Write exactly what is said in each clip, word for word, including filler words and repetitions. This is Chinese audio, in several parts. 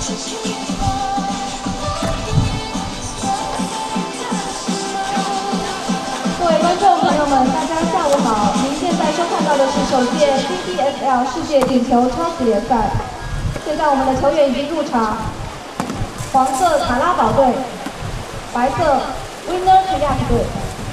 各位观众朋友们，大家下午好！您现在收看到的是首届 C P S L 世界顶球超级联赛。现在我们的球员已经入场，黄色卡拉宝队，白色 Winner Kayak 队。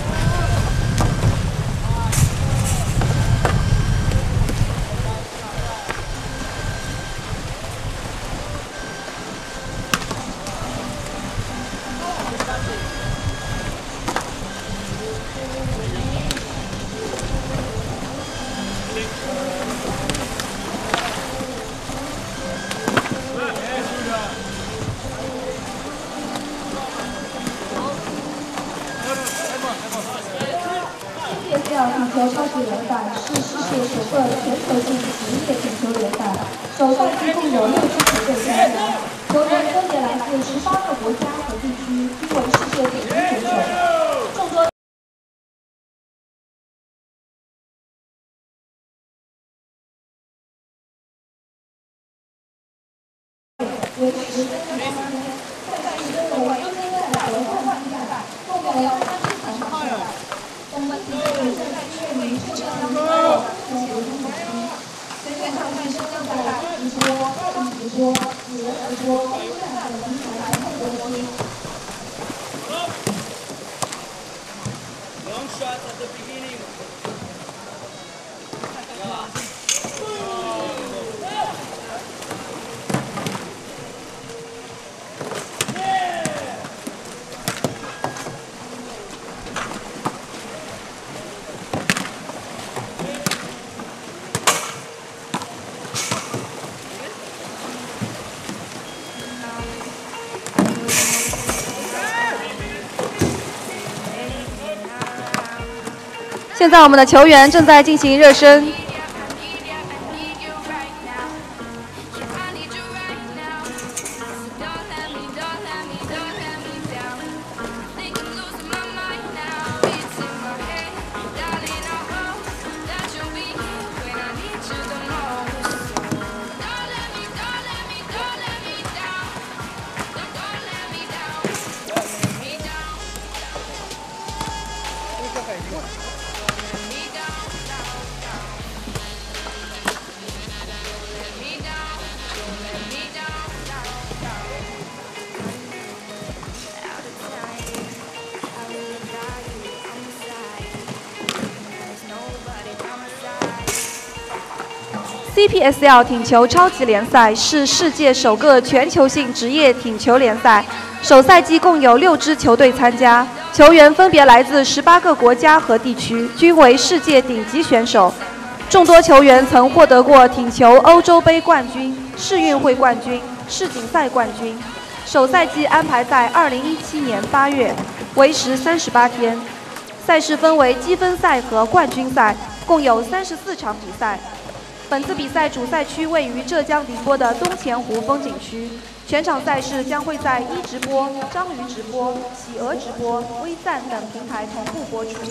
C P S L 顶球超级联赛是世界首个全球性职业顶球联赛，首赛季共有六支球队参加，球员分别来自十八个国家和地区，均为世界顶级选手。众多为十分之间，赛事分为分赛和换换赛，共有三十场比赛。 我们体育正在确认世界上所有中国中国区，全球场赛是正在直播、直播、主人直播、公赛等平台同步播出。Long shot at the beginning. 现在我们的球员正在进行热身。C P S L 顶球超级联赛是世界首个全球性职业顶球联赛，首赛季共有六支球队参加，球员分别来自十八个国家和地区，均为世界顶级选手。众多球员曾获得过顶球欧洲杯冠军、世运会冠军、世锦赛冠军。首赛季安排在二零一七年八月，为时三十八天。赛事分为积分赛和冠军赛，共有三十四场比赛。 本次比赛主赛区位于浙江宁波的东钱湖风景区，全场赛事将会在一直播、章鱼直播、企鹅直播、微赞等平台同步播出。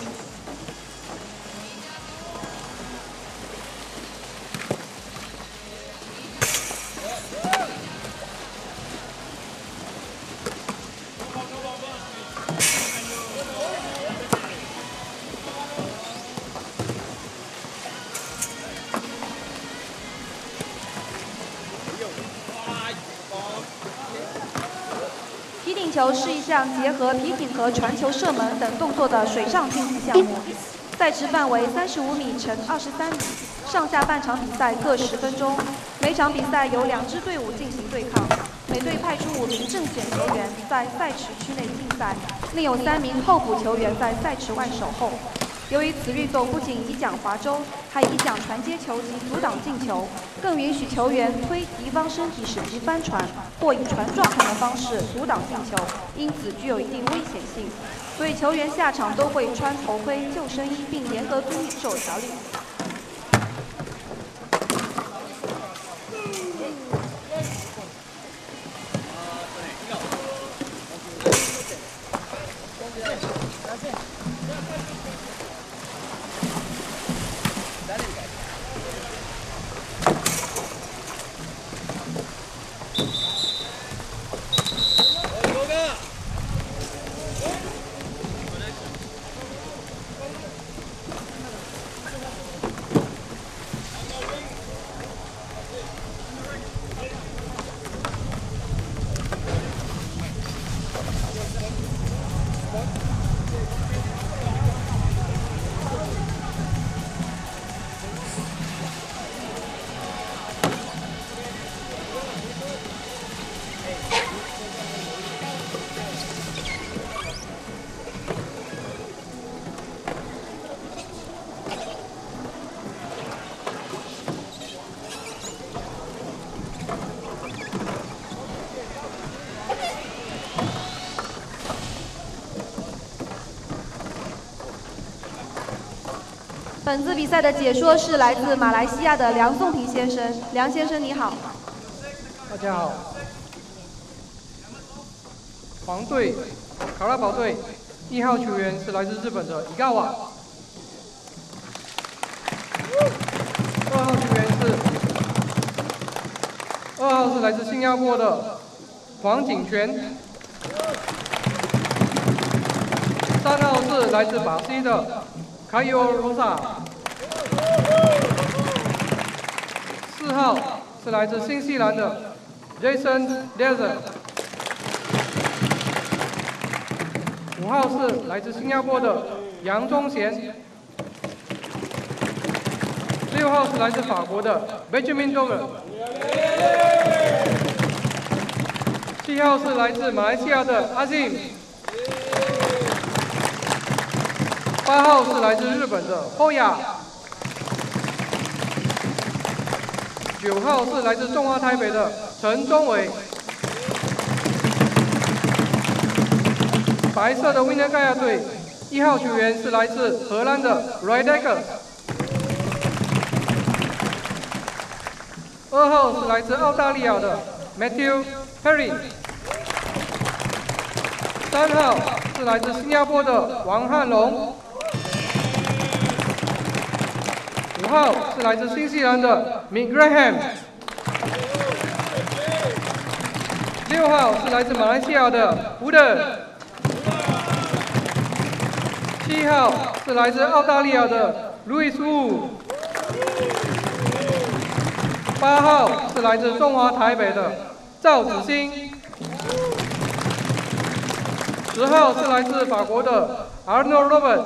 皮顶球是一项结合皮艇和传球、射门等动作的水上竞技项目，赛池范围三十五米乘二十三米，上下半场比赛各十分钟。每场比赛由两支队伍进行对抗，每队派出五名正选球员在赛池区内竞赛，另有三名候补球员在赛池外守候。由于此运动不仅以桨划舟，还以桨传接球及阻挡进球，更允许球员推敌方身体使其翻船，或以船状船的方式阻挡进球，因此具有一定危险性。所以球员下场都会穿头盔、救生衣，并严格遵守条例。 本次比赛的解说是来自马来西亚的梁颂平先生，梁先生你好。 大家好。黄队卡拉宝队一号球员是来自日本的伊高瓦，二号球员是二号是来自新加坡的黄景全，三号是来自巴西的卡尤罗萨，四号是来自新西兰的 Jason Desert， 五号是来自新加坡的杨宗贤，六号是来自法国的 Benjamin Dover， 七号是来自马来西亚的阿信，八号是来自日本的后亚，九号是来自中华台北的陈忠伟，白色的 Winner 盖亚队一号球员是来自荷兰的 Rydecker， 二号是来自澳大利亚的 Matthew Perry， 三号是来自新加坡的王汉龙，五号是来自新西兰的 Mick Graham， 六号是来自马来西亚的 Wooden， 七号是来自澳大利亚的 Louis Wu， 八号是来自中华台北的赵子欣，十号是来自法国的 Arnold Robert。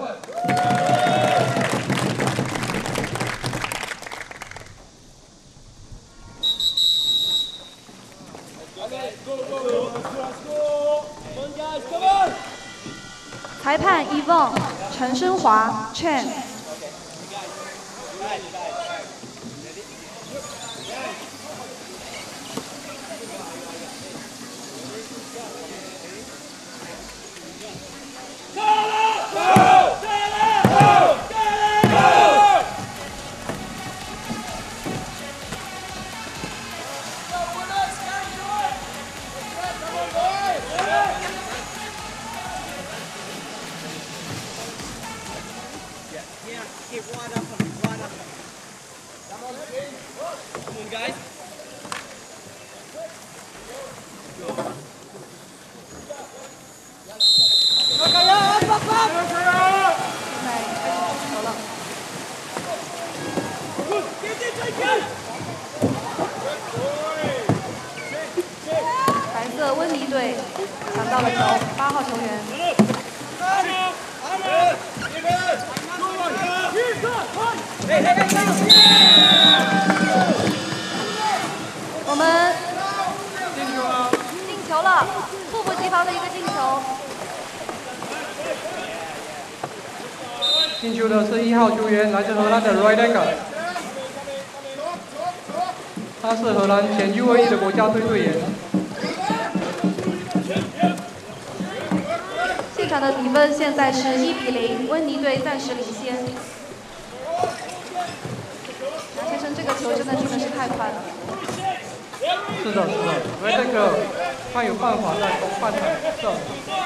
裁判 Yvonne 陈升华 Chen。白色温妮队抢到了球，八号球员。我们进球了，猝不及防的一个进球。 进球的是一号球员，来自荷兰的 Rydecker， 他是荷兰前 U 二一 的国家队队员。 现场的比分现在是一比零，温妮队暂时领先。梁先生，这个球真的进的是太快了。 是的，是的 ，Rydecker 他有办法在攻半场射。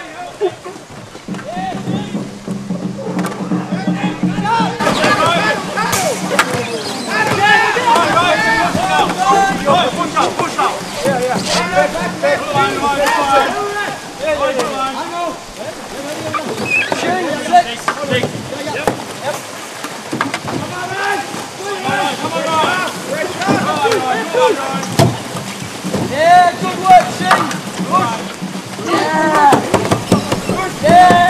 Yeah, good work, Shane. Yeah. Yeah.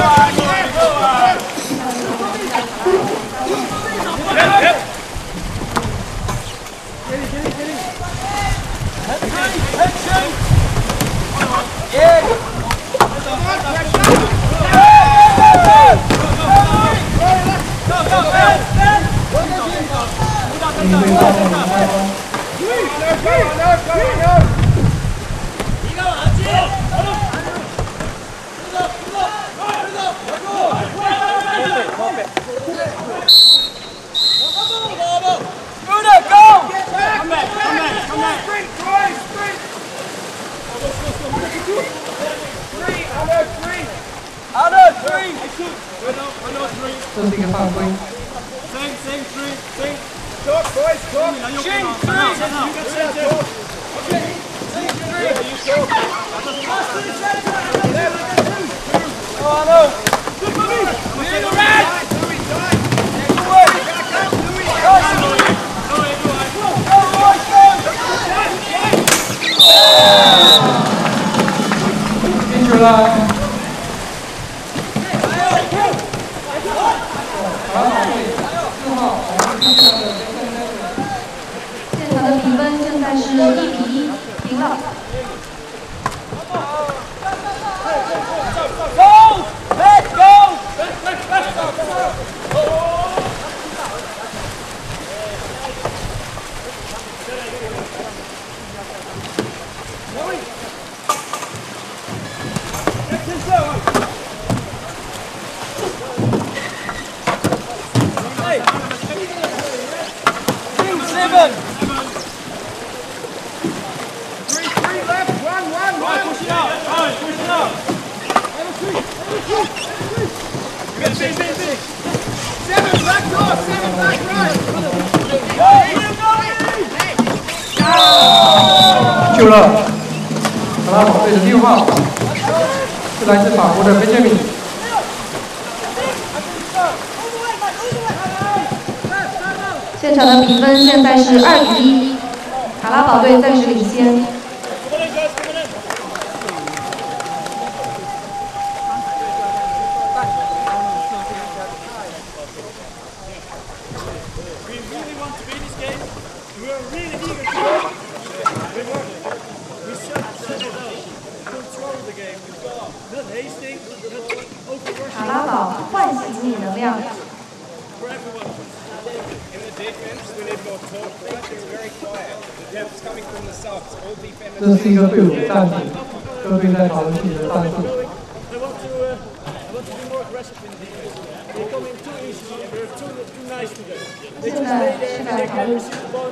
Yep, yep. Get it, get it, get it. Head, head, Shane. Yeah. Go, go, Ben, Ben. 这是一个犯规。 Sing, sing, three, sing. Talk, boys, talk. Sing, three. You get sing, two. Okay. Sing, three. You talk. Pass to the centre. There, we get two. Oh, I know. Good movie. Near the red. Louis, die. Good work. Louis, die. Louis. Go, go, boys, go. 进球了。 现场的比分现在是一比一，平了。 Go! Let's go! Hey! Seven! Three, three left, one, one, one! Push it out! Right, push it out! You got six, six, six. Seven back door, seven back right. Go! 球了，卡拉宝队的六号是来自法国的 Benjamin。 现场的比分现在是二比一，卡拉宝队暂时领先。 卡拉宝唤醒你能量。 这是一个队伍的战术，各队在讨论自己的战术。 现在是在讨论。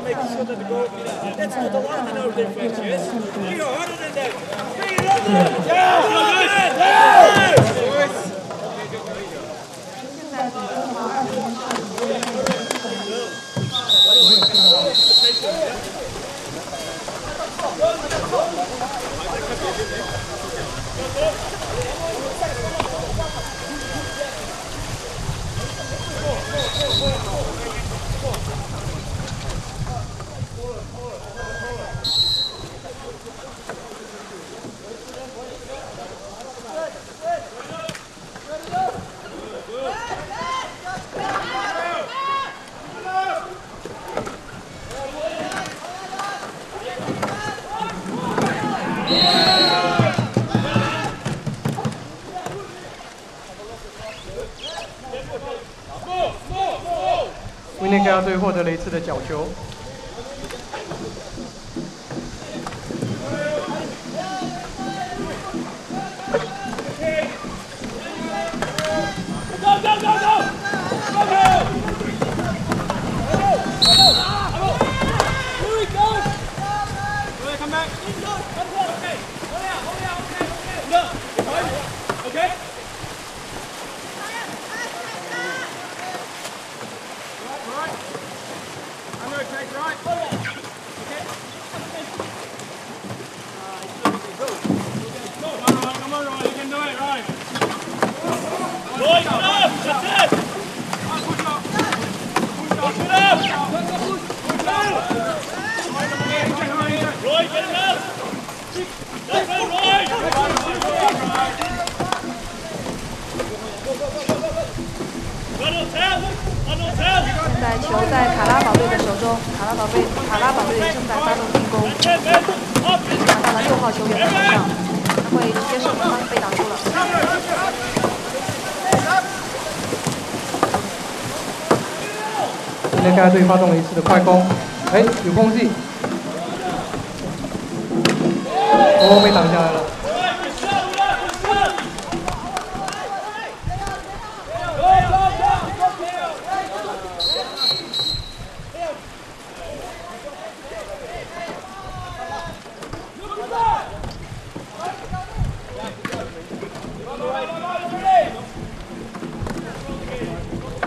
威内盖亚队获得了一次的角球。 现在球在卡拉宝队的手中，卡拉宝队卡拉宝队正在发动进攻，传到了六号球员的手上，他会直接射门吗？被挡住了。 威内盖亚队发动了一次的快攻，哎，有空隙，哦，被挡下来了。 Go,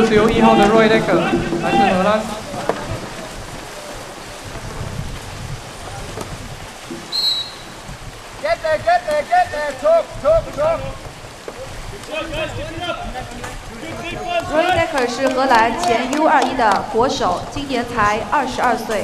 是由一号的 Roy Decker 来自荷兰。 Get there, get there, get there. Talk, talk, talk. Roy Decker 是荷兰前 U 二十一的国手，今年才二十二岁。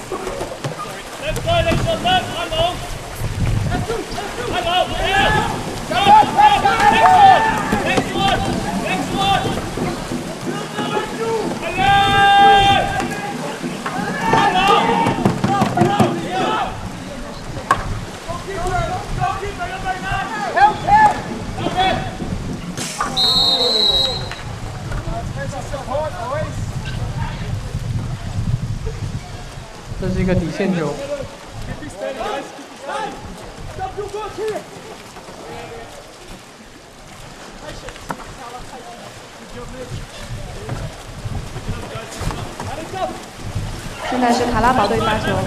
这是一个底线球。 现在是卡拉宝队发球。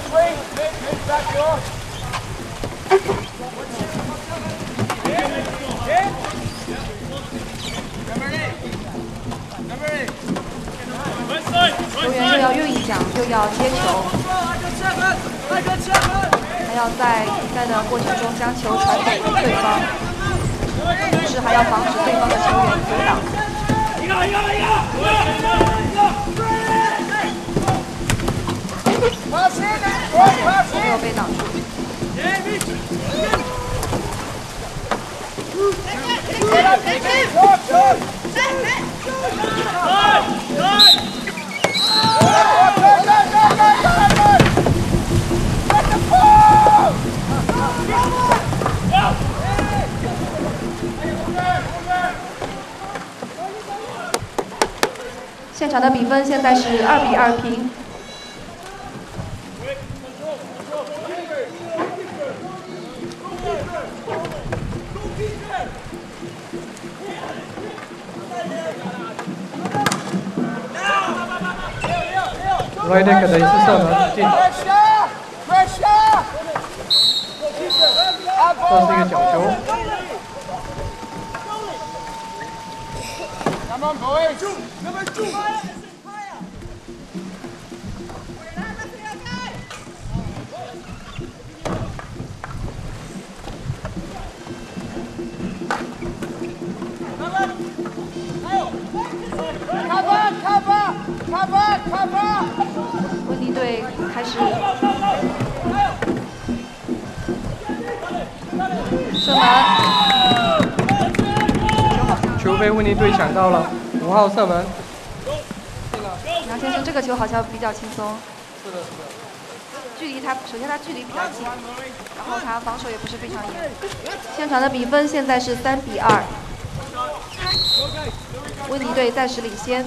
球员又要运响，又要接球，还要在比赛的过程中将球传给对方，同时还要防止对方的球员阻挡。没有被挡住。现场的比分现在是二比二平。 Roy Decker 的一次射门进，这是一个角球。 Come on, boys! Cover, cover, cover, cover! 温尼队开始射门。 球被温尼队抢到了，五号射门。 杨先生，这个球好像比较轻松。 是的，是的。 距离他，首先他距离比较近，然后他防守也不是非常严。现场的比分现在是三比二，温尼队暂时领先。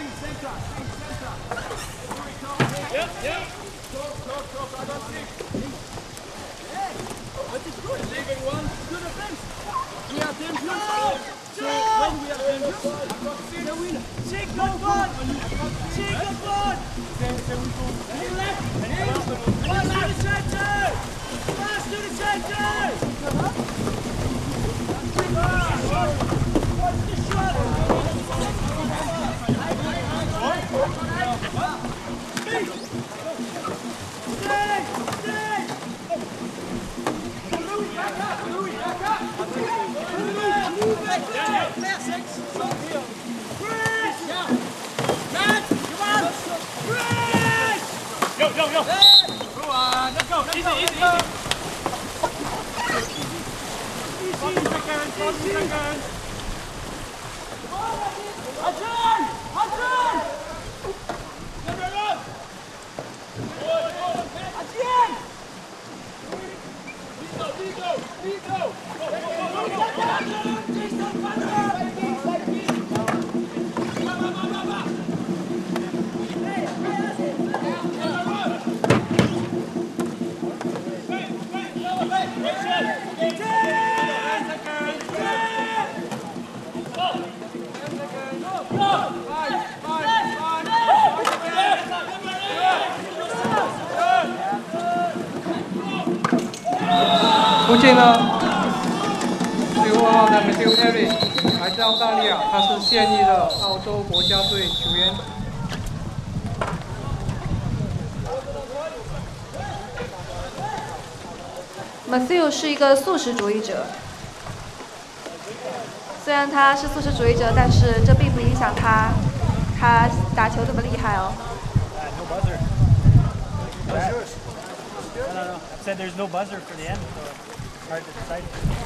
Go, go, go! Go on, let's go! Easy, easy, easy! forty seconds, forty seconds! Hudson! Hudson! Number one! Hudson! Vito, Vito, Vito! Go, go, go, go! 不进了，九号号的 Matthew Perry 来自澳大利亚，他是现役的澳洲国家队球员。 Matthew 是一个素食主义者，虽然他是素食主义者，但是这并不影响他，他打球这么厉害哦。 No buzzer. That's yours. No, no, no. Said there's no buzzer for the end, so it's hard to decide.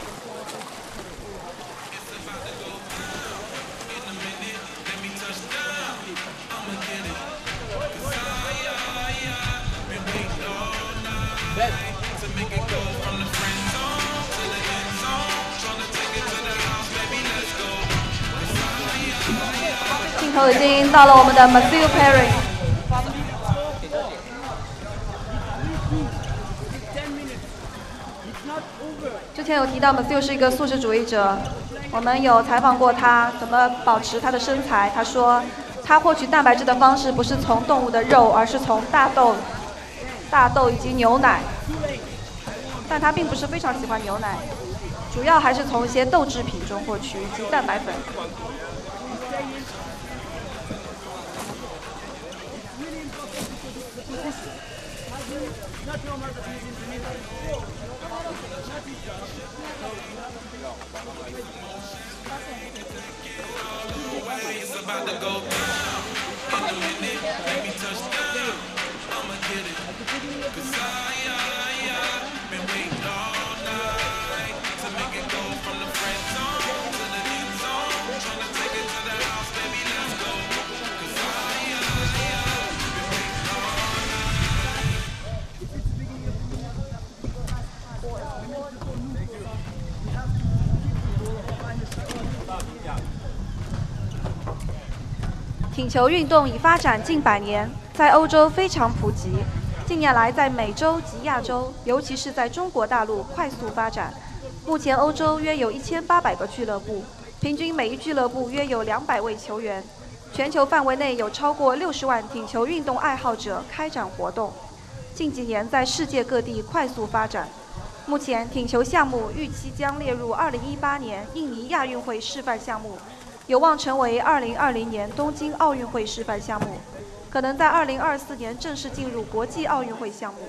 Bet. 镜头已经到了我们的 Matthew Perry。之前有提到 Matthew 是一个素食主义者，我们有采访过他怎么保持他的身材。他说，他获取蛋白质的方式不是从动物的肉，而是从大豆、大豆以及牛奶。但他并不是非常喜欢牛奶，主要还是从一些豆制品中获取以及蛋白粉。 艇球运动已发展近百年，在欧洲非常普及。近年来，在美洲及亚洲，尤其是在中国大陆快速发展。目前，欧洲约有一千八百个俱乐部，平均每一俱乐部约有两百位球员。全球范围内有超过六十万艇球运动爱好者开展活动。近几年，在世界各地快速发展。目前，艇球项目预期将列入二零一八年印尼亚运会示范项目。 有望成为二零二零年东京奥运会示范项目，可能在二零二四年正式进入国际奥运会项目。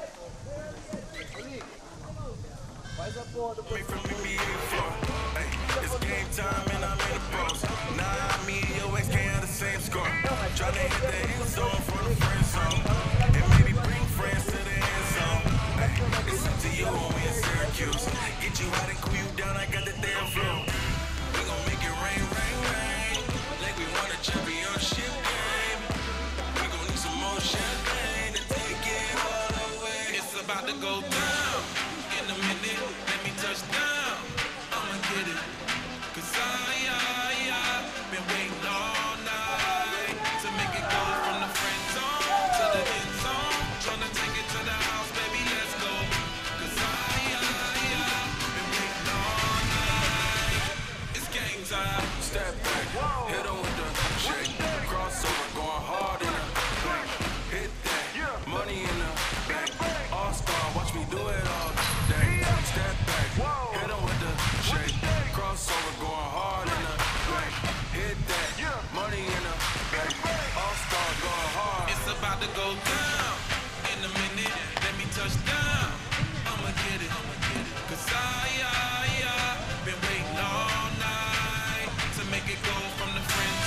About to go down in a minute. Let me touch down. I'ma get it. Cause I, I, I been waiting all night to make it go from the friend zone to the end zone. Tryna take it to the house, baby, let's go. Cause I, I, I been waiting all night. It's game time. Step back, hit on with the shake. Crossover, going hard in the back. Hit that, money in the back. All-star, watch me do it all day. Step back, hit him with the shake. Crossover, going hard in the back. Hit that, money in the back. All-star, going hard. It's about to go down in a minute. Let me touch down. I'ma get it, cause I, I, I been waiting all night to make it go from the friends.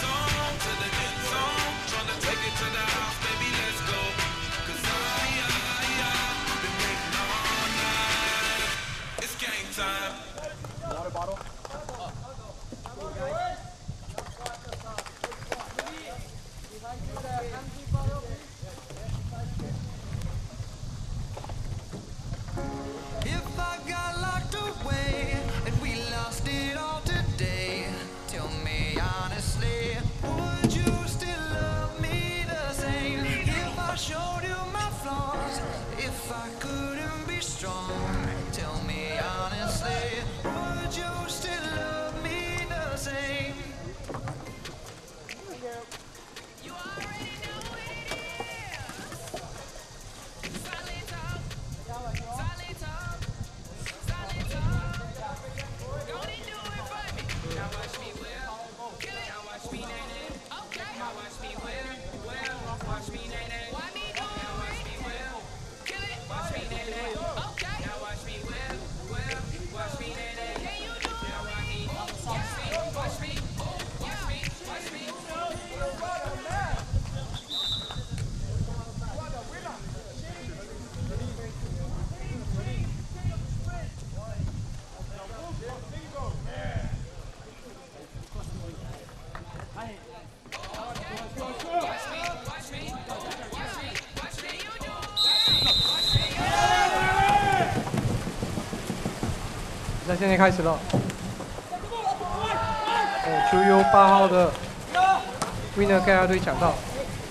现在开始了。哦，球由八号的 Winner 盖亚队抢到。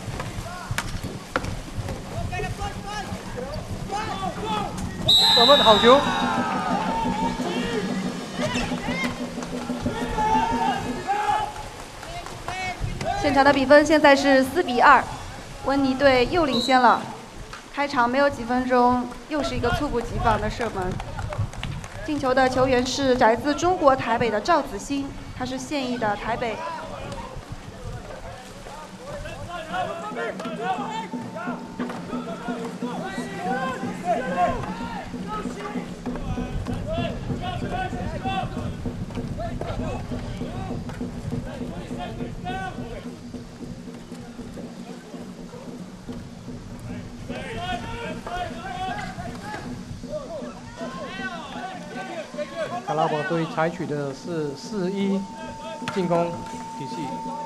我们好球！ 现场的比分现在是四比二，温尼队又领先了。开场没有几分钟，又是一个猝不及防的射门。进球的球员是来自中国台北的赵子欣，他是现役的台北。 卡拉宝队采取的是四一进攻体系。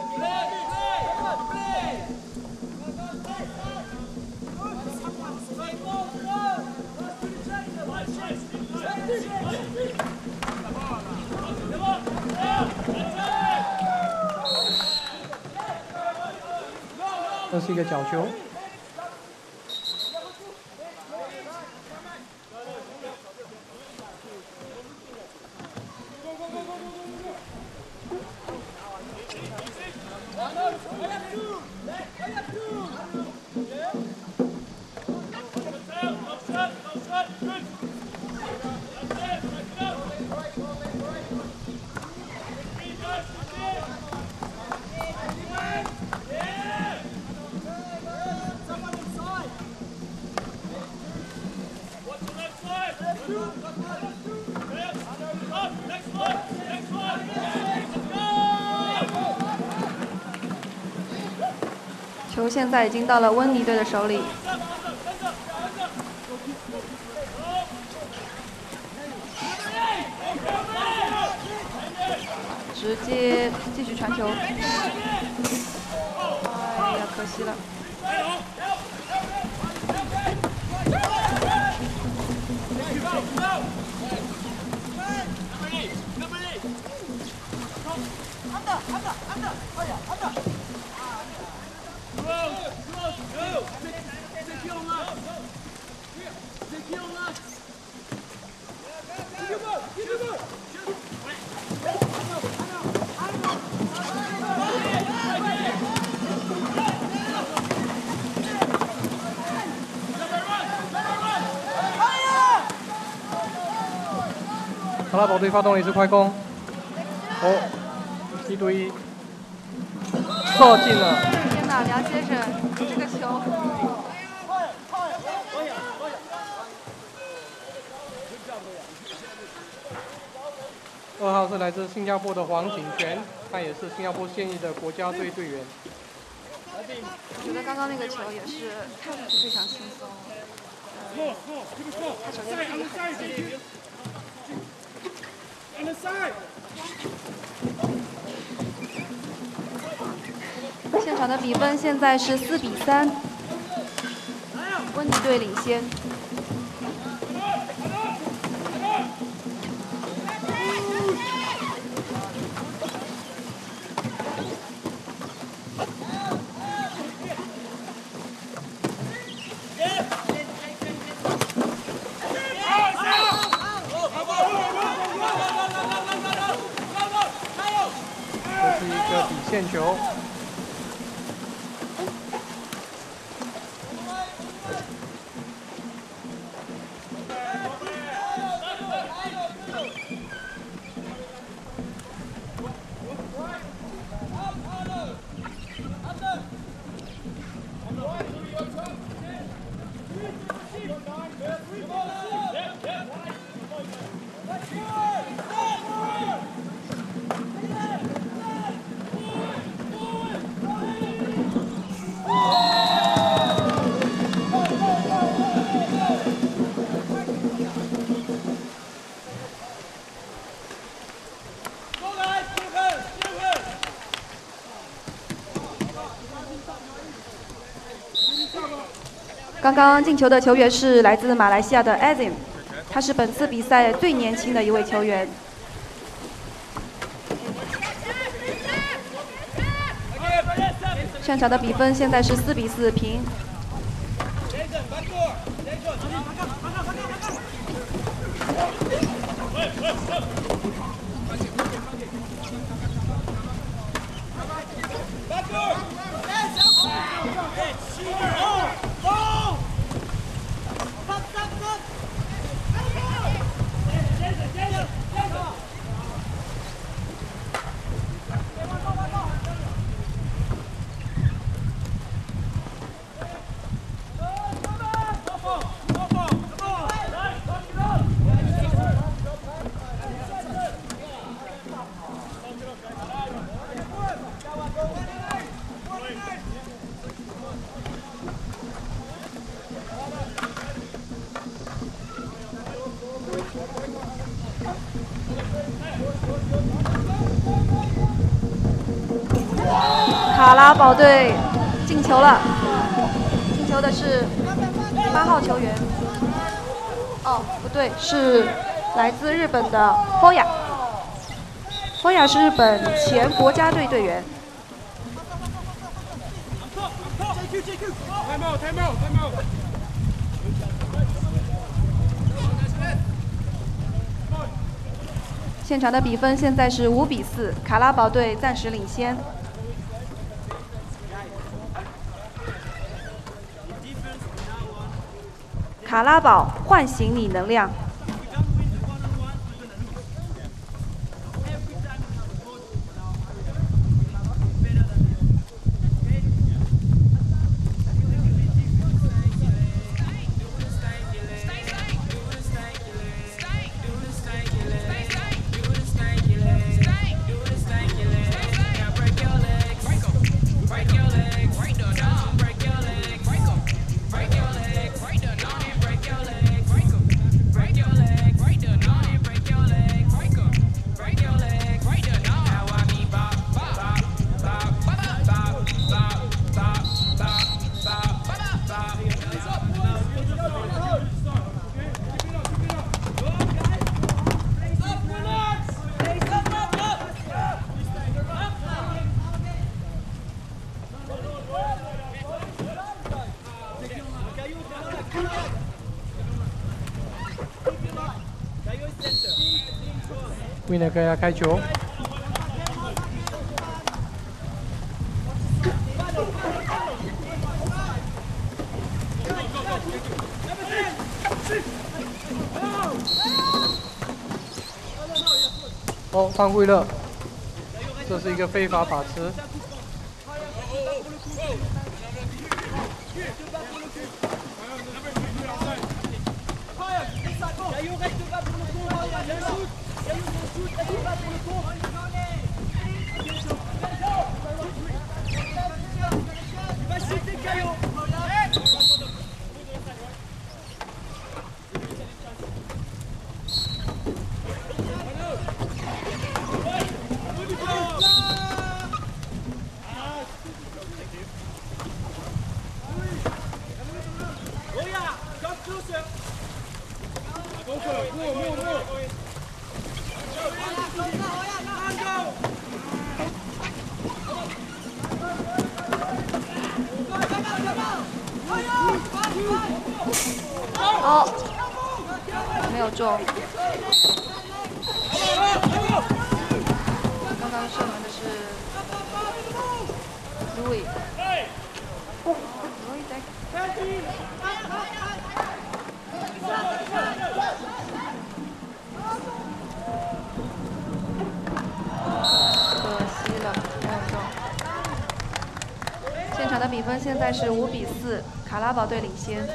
这是一个角球。 球现在已经到了温尼队的手里。直接继续传球。哎呀，可惜了。 卡拉宝队发动了一次快攻，哦，一对一，射进了。 天哪，梁先生，这个球！ 二号是来自新加坡的黄景全，他也是新加坡现役的国家队队员。 我觉得刚刚那个球也是看上去非常轻松，呃，他首先自己很近。现场的比分现在是四比三，温尼队领先。 这是一个底线球。刚刚进球的球员是来自马来西亚的 Azim。 他是本次比赛最年轻的一位球员。现场的比分现在是四比四平。卡拉宝队进球了，进球的是八号球员。哦，不对，是来自日本的 Hoya。Hoya 是日本前国家队队员。现场的比分现在是五比四，卡拉宝队暂时领先。卡拉宝唤醒你能量。 Winner 给他开球。哦，犯规了，这是一个非法把持。哦，没有中。刚刚射门的是 Louis。Louis 在。可惜了，没有中。现场的比分现在是五比四，卡拉宝队领先。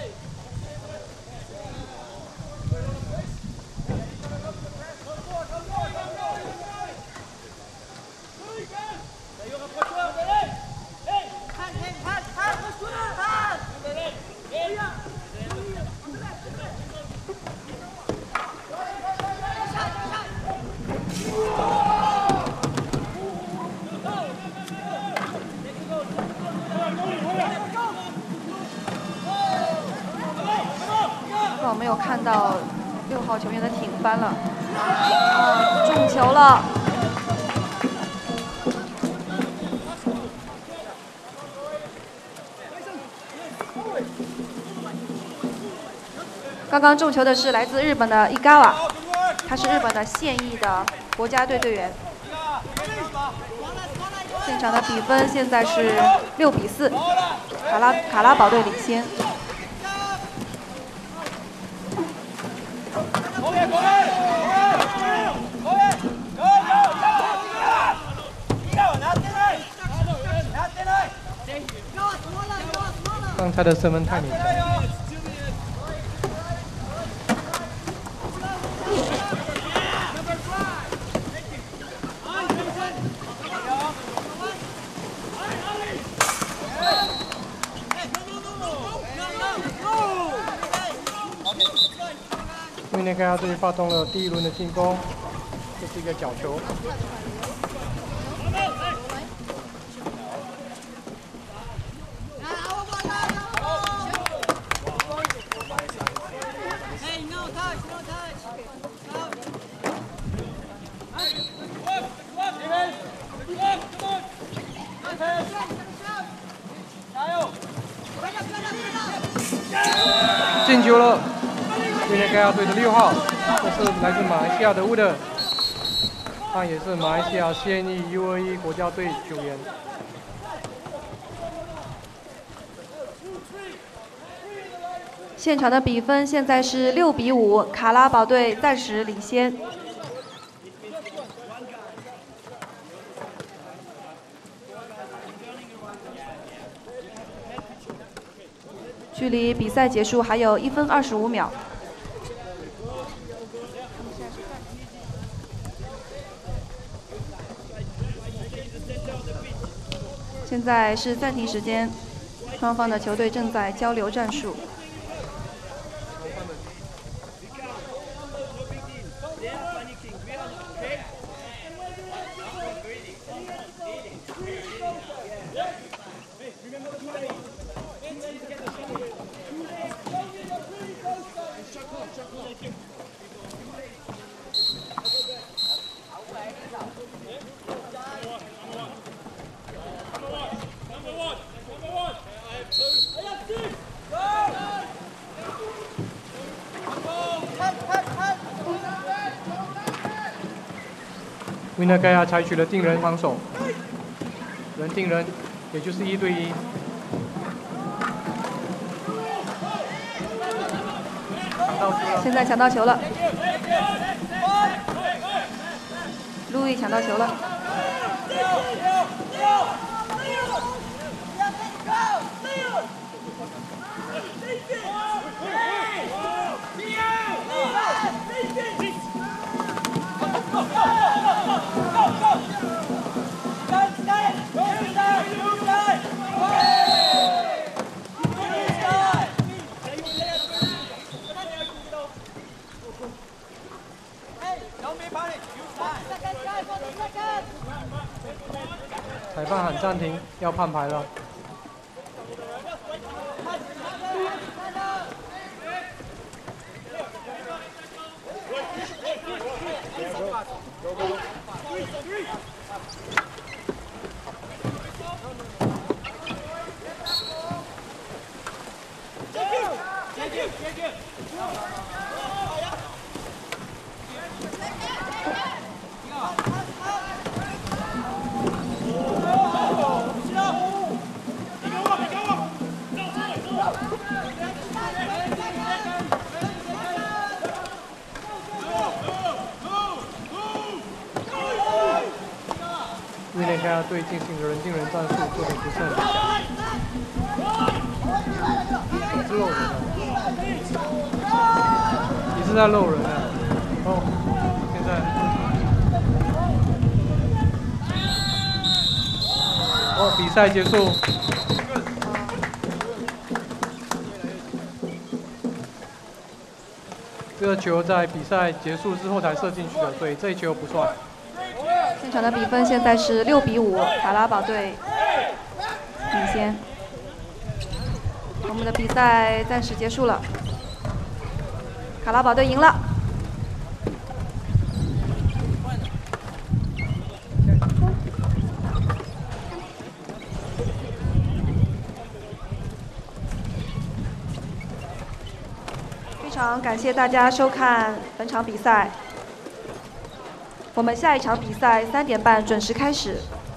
没有看到六号球员的挺翻了，啊，中球了。刚刚中球的是来自日本的伊嘎瓦，他是日本的现役的国家队队员。现场的比分现在是六比四，卡拉卡拉宝队领先。 刚才的射门太勉强。 今天开亚队发动了第一轮的进攻，这是一个角球。进球了！ 今天盖亚队的六号，这是来自马来西亚的乌德，他也是马来西亚现役 U 二一国家队球员。 现场的比分现在是六比五，卡拉宝队暂时领先。距离比赛结束还有一分二十五秒。 现在是暂停时间，双方的球队正在交流战术。 维纳盖亚采取了定人防守，人定人，也就是一对一。 现在抢到球了，路易抢到球了。 裁判喊暂停，要判牌了。瑞典盖亚队进行人定人战术，做得不是很理想，也是漏人了，也是在漏人了。哦，现在，哦，比赛结束。这个球在比赛结束之后才射进去的，所以这一球不算。 现场的比分现在是六比五，卡拉宝队领先。我们的比赛暂时结束了，卡拉宝队赢了。 常感谢大家收看本场比赛。我们下一场比赛三点半准时开始。